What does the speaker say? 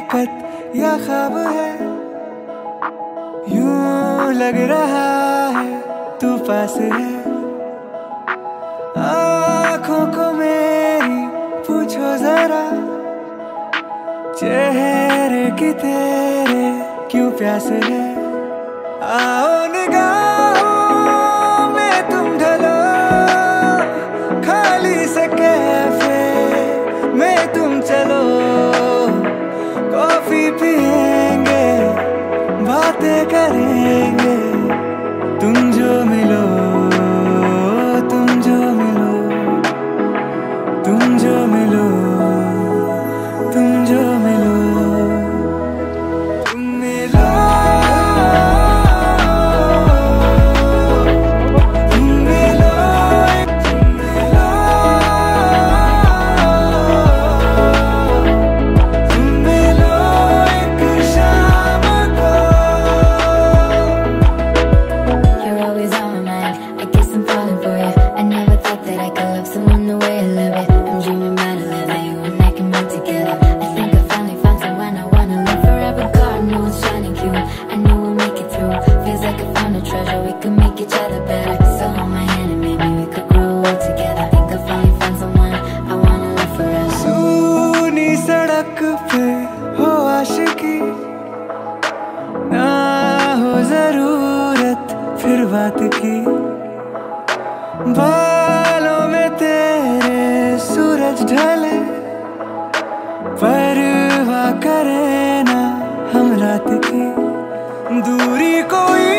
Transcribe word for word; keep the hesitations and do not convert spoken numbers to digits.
हकीकत या ख्वाब है, यूं लग रहा है तू पास है। आँखों को मेरी पूछो जरा, चेहरे की तेरे क्यों प्यास है। आओ निगाहों में तुम ढलो, खाली से कैफे में तुम चलो। कॉफी पिएंगे, बातें करेंगे, तुम जो मिलो, तुम जो मिलो, तुम जो मिलो, तुम जो मिलो, तुम मिलो, तुम मिलो, तुम मिलो, तुम मिलो एक शाम को। You're always on my mind, I guess I'm falling for you. I never thought that I could love someone the way I love it. I'm dreaming about a life that you and I can make together. I think I finally found someone I wanna live forever. God knows shining cute, I know we'll make it through. Feels like I found a treasure, we could make each other better. So hold my hand and maybe we could grow old together. I think I finally found someone I wanna live forever. सूनी सड़क पे हो आशिकी, ना हो जरूरत फिर बात की। बालों में तेरे सूरज ढले, परवाह करे ना हम रात की। दूरी कोई